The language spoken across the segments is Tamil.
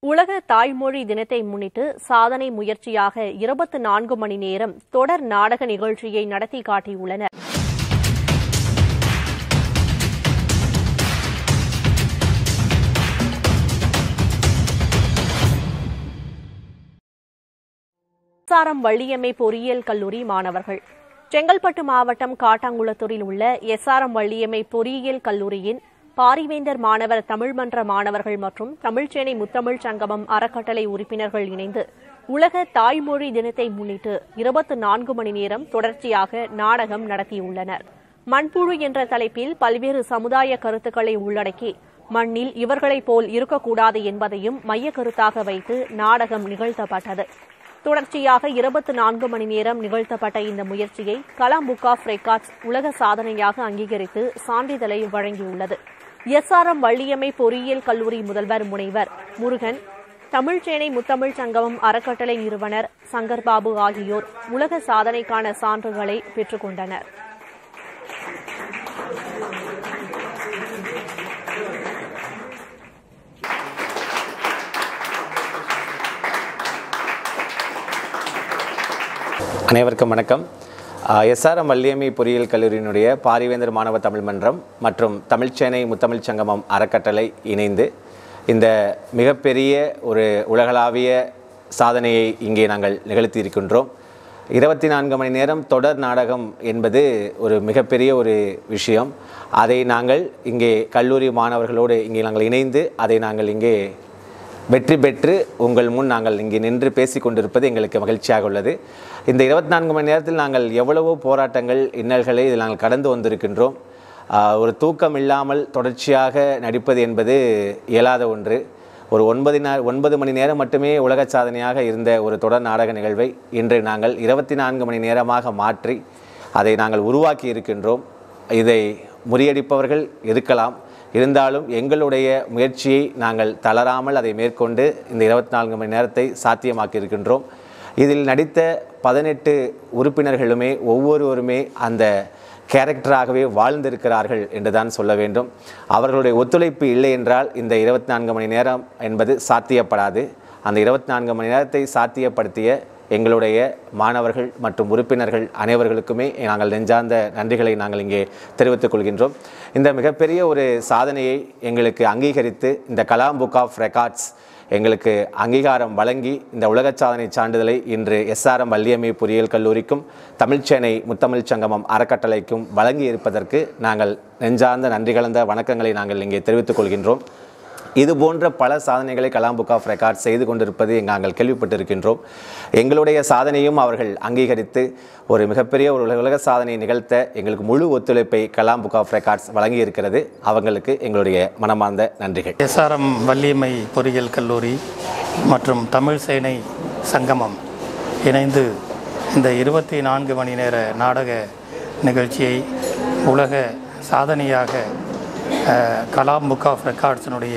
உலக தாய்மொழி தினத்தை முன்னிட்டு சாதனை முயற்சியாக 24 மணி நேரம் தொடர் நாடக நிகழ்ச்சியை நடத்தி காட்டியுள்ளனர். எஸ்ஆர்எம் வள்ளியம்மை பொறியியல் கல்லூரி மாணவர்கள் செங்கல்பட்டு மாவட்டம் காட்டாங்குளத்தூரில் உள்ள எஸ்ஆர்எம் வள்ளியம்மை பொறியியல் கல்லூரியின் பாரிவேந்தர் மாணவர் தமிழ் மன்ற மாணவர்கள் மற்றும் தமிழ்ச்சேனை முத்தமிழ் சங்கமம் அறக்கட்டளை உறுப்பினர்கள் இணைந்து உலக தாய்மொழி தினத்தை முன்னிட்டு 24 மணி நேரம் தொடர்ச்சியாக நாடகம் நடத்தியுள்ளனர். மண்புழு என்ற தலைப்பில் பல்வேறு சமுதாய கருத்துக்களை உள்ளடக்கி மண்ணில் இவர்களைப் போல் இருக்கக்கூடாது என்பதையும் மைய கருத்தாக வைத்து நாடகம் நிகழ்த்தப்பட்டது. தொடர்ச்சியாக 24 மணி நேரம் நிகழ்த்தப்பட்ட இந்த முயற்சியை கலாம் புக் ஆஃப் ரெக்கார்ட்ஸ் உலக சாதனையாக அங்கீகரித்து சான்றிதழை வழங்கியுள்ளது. எஸ்ஆர்எம் வள்ளியம்மை பொறியியல் கல்லூரி முதல்வர் முனைவர் முருகன், தமிழ்ச்சேனை முத்தமிழ் சங்கமம் அறக்கட்டளை நிறுவனர் சங்கர்பாபு ஆகியோர் உலக சாதனைக்கான சான்றுகளை பெற்றுக் கொண்டனர். அனைவருக்கும் வணக்கம். எஸ்ஆர்எம் வள்ளியம்மை பொறியியல் கல்லூரியினுடைய பாரிவேந்தர் மாணவர் தமிழ் மன்றம் மற்றும் தமிழ்ச்சேனை முத்தமிழ் சங்கமம் அறக்கட்டளை இணைந்து இந்த மிகப்பெரிய ஒரு உலகளாவிய சாதனையை இங்கே நாங்கள் நிகழ்த்தி இருக்கின்றோம். 24 மணி நேரம் தொடர் நாடகம் என்பது ஒரு மிகப்பெரிய ஒரு விஷயம். அதை நாங்கள் இங்கே கல்லூரி மாணவர்களோடு இங்கே நாங்கள் இணைந்து அதை நாங்கள் இங்கே வெற்றி பெற்று உங்கள் முன் நாங்கள் இங்கே நின்று பேசிக் கொண்டிருப்பது எங்களுக்கு மகிழ்ச்சியாக உள்ளது. இந்த 24 மணி நேரத்தில் நாங்கள் எவ்வளவோ போராட்டங்கள் இன்னல்களை இதில் நாங்கள் கடந்து வந்திருக்கின்றோம். ஒரு தூக்கம் இல்லாமல் தொடர்ச்சியாக நடிப்பது என்பது இயலாத ஒன்று. ஒரு 9 மணி நேரம் மட்டுமே உலக சாதனையாக இருந்த ஒரு தொடர் நாடக நிகழ்வை இன்று நாங்கள் 24 மணி நேரமாக மாற்றி அதை நாங்கள் உருவாக்கி இருக்கின்றோம். இதை முறியடிப்பவர்கள் இருக்கலாம், இருந்தாலும் எங்களுடைய முயற்சியை நாங்கள் தளராமல் அதை மேற்கொண்டு இந்த 24 மணி நேரத்தை சாத்தியமாக்கி இருக்கின்றோம். இதில் நடித்த 18 உறுப்பினர்களுமே ஒவ்வொருவருமே அந்த கேரக்டராகவே வாழ்ந்திருக்கிறார்கள் என்றுதான் சொல்ல வேண்டும். அவர்களுடைய ஒத்துழைப்பு இல்லை என்றால் இந்த 24 மணி நேரம் என்பது சாத்தியப்படாது. அந்த 24 மணி நேரத்தை சாத்தியப்படுத்திய எங்களுடைய மாணவர்கள் மற்றும் உறுப்பினர்கள் அனைவர்களுக்குமே நாங்கள் நெஞ்சார்ந்த நன்றிகளை நாங்கள் இங்கே தெரிவித்துக் கொள்கின்றோம். இந்த மிகப்பெரிய ஒரு சாதனையை எங்களுக்கு அங்கீகரித்து இந்த கலாம் புக் ஆஃப் ரெக்கார்ட்ஸ் எங்களுக்கு அங்கீகாரம் வழங்கி இந்த உலக சாதனை சான்றிதழை இன்று எஸ்ஆர்எம் வள்ளியம்மை பொறியியல் கல்லூரிக்கும் தமிழ்ச்சேனை முத்தமிழ் சங்கமம் அறக்கட்டளைக்கும் வழங்கி இருப்பதற்கு நாங்கள் நெஞ்சார்ந்த நன்றி கலந்த வணக்கங்களை நாங்கள் இங்கே தெரிவித்துக் கொள்கின்றோம். இது போன்ற பல சாதனைகளை கலாம் புக் ஆஃப் ரெக்கார்ட் செய்து கொண்டிருப்பது நாங்கள் கேள்விப்பட்டிருக்கின்றோம். எங்களுடைய சாதனையும் அவர்கள் அங்கீகரித்து ஒரு மிகப்பெரிய ஒரு உலக சாதனையை நிகழ்த்த எங்களுக்கு முழு ஒத்துழைப்பை கலாம் புக் ஆஃப் ரெக்கார்ட்ஸ் வழங்கி இருக்கிறது. அவங்களுக்கு எங்களுடைய மனமார்ந்த நன்றிகள். எஸ்ஆர்எம் வள்ளியம்மை பொறியியல் கல்லூரி மற்றும் தமிழ் சேனை சங்கமம் இணைந்து இந்த 24 மணி நேர நாடக நிகழ்ச்சியை உலக சாதனையாக கலாம் புக் ஆஃப் ரெக்கார்ட்ஸினுடைய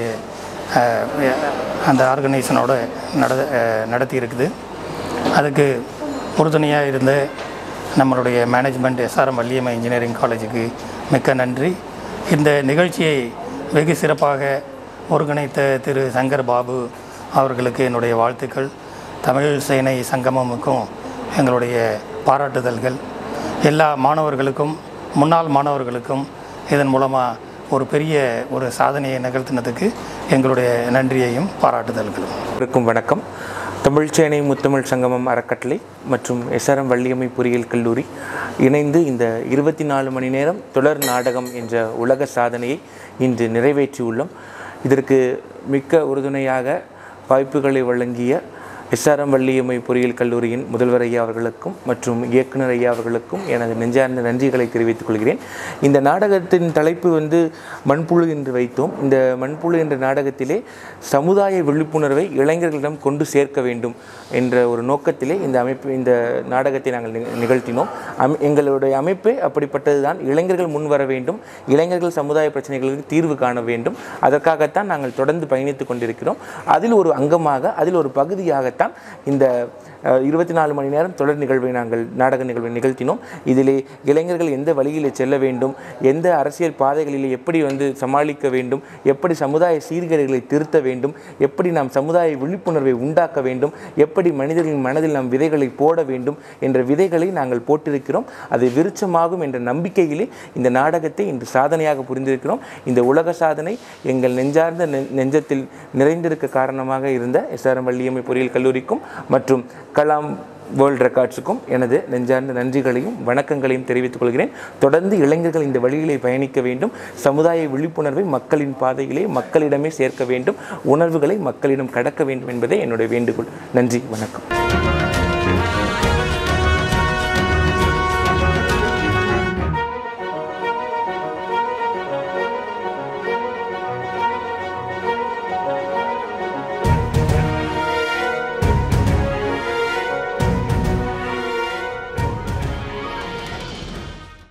அந்த ஆர்கனைசனோட நடத்தி இருக்குது. அதுக்கு உறுதுணையாக இருந்த நம்மளுடைய மேனேஜ்மெண்ட் எஸ்ஆர்எம் வள்ளியம்மை இன்ஜினியரிங் காலேஜுக்கு மிக்க நன்றி. இந்த நிகழ்ச்சியை வெகு சிறப்பாக ஒருங்கிணைத்த திரு சங்கர் பாபு அவர்களுக்கு என்னுடைய வாழ்த்துக்கள். தமிழ் சேனை சங்கமமுக்கும் எங்களுடைய பாராட்டுதல்கள். எல்லா மாணவர்களுக்கும் முன்னாள் மாணவர்களுக்கும் இதன் மூலமாக ஒரு பெரிய ஒரு சாதனையை நிகழ்த்தினதுக்கு எங்களுடைய நன்றியையும் பாராட்டுதல்களும். வணக்கம். தமிழ்ச்சேனை முத்தமிழ் சங்கமம் அறக்கட்டளை மற்றும் எஸ்ஆர்எம் வள்ளியம்மை பொறியியல் கல்லூரி இணைந்து இந்த 24 மணி நேரம் தொடர் நாடகம் என்ற உலக சாதனையை இன்று நிறைவேற்றியுள்ளோம். இதற்கு மிக்க உறுதுணையாக வாய்ப்புகளை வழங்கிய எஸ்ஆர்எம் வள்ளியம்மை பொறியியல் கல்லூரியின் முதல்வர் ஐயா அவர்களுக்கும் மற்றும் இயக்குனர் ஐயா அவர்களுக்கும் எனது நெஞ்சார்ந்த நன்றிகளை தெரிவித்துக் கொள்கிறேன். இந்த நாடகத்தின் தலைப்பு மண்புழு என்று வைத்தோம். இந்த மண்புழு என்ற நாடகத்திலே சமுதாய விழிப்புணர்வை இளைஞர்களிடம் கொண்டு சேர்க்க வேண்டும் என்ற ஒரு நோக்கத்திலே இந்த நாடகத்தை நாங்கள் நிகழ்த்தினோம். எங்களுடைய அமைப்பே அப்படிப்பட்டது தான். இளைஞர்கள் முன் வர வேண்டும், இளைஞர்கள் சமுதாய பிரச்சனைகளுக்கு தீர்வு காண வேண்டும். அதற்காகத்தான் நாங்கள் தொடர்ந்து பயணித்துக் கொண்டிருக்கிறோம். அதில் ஒரு அங்கமாக, அதில் ஒரு பகுதியாக அதற்காகத்தான் இந்த 24 மணி நேரம் தொடர் நிகழ்வை நாடக நிகழ்வை நிகழ்த்தினோம். இதிலே இளைஞர்கள் எந்த வழியிலே செல்ல வேண்டும், எந்த அரசியல் பாதைகளிலே எப்படி சமாளிக்க வேண்டும், எப்படி சமுதாய சீர்கேடுகளை திருத்த வேண்டும், எப்படி நாம் சமுதாய விழிப்புணர்வை உண்டாக்க வேண்டும், எப்படி மனிதர்களின் மனதில் நாம் விதைகளை போட வேண்டும் என்ற விதைகளை நாங்கள் போட்டிருக்கிறோம். அது விருட்சமாகும் என்ற நம்பிக்கையிலே இந்த நாடகத்தை இன்று சாதனையாக புரிந்திருக்கிறோம். இந்த உலக சாதனை எங்கள் நெஞ்சார்ந்த நெஞ்சத்தில் நிறைந்திருக்க காரணமாக இருந்த எஸ்ஆர்எம் வள்ளியம்மை பொறியியல் கல்லூரிக்கும் மற்றும் கலாம் வேர்ல்ட் ரெக்கார்ட்ஸுக்கும் எனது நெஞ்சார்ந்த நன்றிகளையும் வணக்கங்களையும் தெரிவித்துக் கொள்கிறேன். தொடர்ந்து இளைஞர்கள் இந்த வழியிலே பயணிக்க வேண்டும். சமுதாய விழிப்புணர்வை மக்களின் பாதையிலே மக்களிடமே சேர்க்க வேண்டும். உணர்வுகளை மக்களிடம் கடக்க வேண்டும் என்பதே என்னுடைய வேண்டுகோள். நன்றி, வணக்கம்.